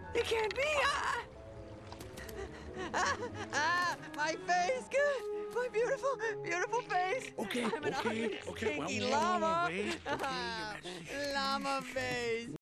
It can't be. My face. My beautiful, beautiful face. Okay, I'm an ugly, okay. stinky Well, llama. wait. Okay, Llama face.